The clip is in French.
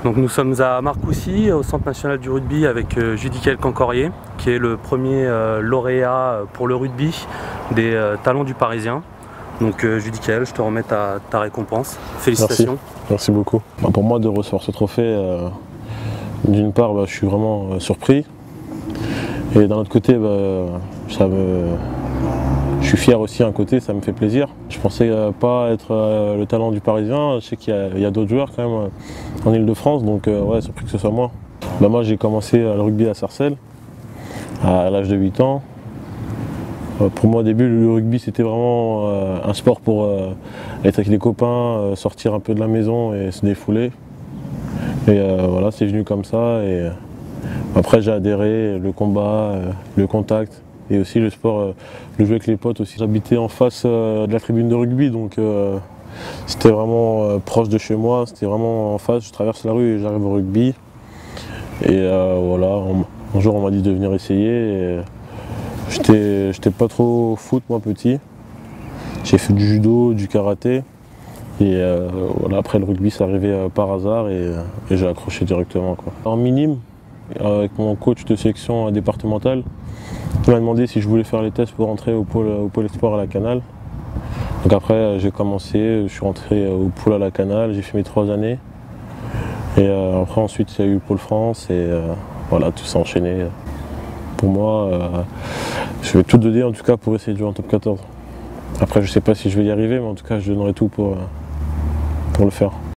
Donc nous sommes à Marcoussis, au Centre national du rugby, avec Judicaël Cancorier, qui est le premier lauréat pour le rugby des talents du Parisien. Donc Judicaël, je te remets ta récompense. Félicitations. Merci beaucoup. Pour moi, de recevoir ce trophée, d'une part, je suis vraiment surpris. Et d'un autre côté, je suis fier aussi, un côté, ça me fait plaisir. Je pensais pas être le talent du Parisien. Je sais qu'il y a d'autres joueurs quand même en Ile-de-France, donc ouais, surpris que ce soit moi. Moi, j'ai commencé le rugby à Sarcelles à l'âge de 8 ans. Pour moi, au début, le rugby, c'était vraiment un sport pour être avec les copains, sortir un peu de la maison et se défouler. Et voilà, c'est venu comme ça. Et après, j'ai adhéré, le combat, le contact et aussi le sport, le jeu avec les potes aussi. J'habitais en face de la tribune de rugby, donc c'était vraiment proche de chez moi, c'était vraiment en face. Je traverse la rue et j'arrive au rugby. Et voilà, un jour, on m'a dit de venir essayer. J'étais pas trop foot, moi, petit. J'ai fait du judo, du karaté. Et voilà, après le rugby, c'est arrivé par hasard et j'ai accroché directement, quoi. En minime, avec mon coach de sélection départementale, il m'a demandé si je voulais faire les tests pour rentrer au pôle espoir à la Canale. Donc après, j'ai commencé, je suis rentré au pôle à la Canale, j'ai fait mes 3 années. Et après, ensuite, il y a eu le pôle France et voilà, tout s'est enchaîné. Pour moi, je vais tout donner en tout cas pour essayer de jouer en top 14. Après, je ne sais pas si je vais y arriver, mais en tout cas, je donnerai tout pour le faire.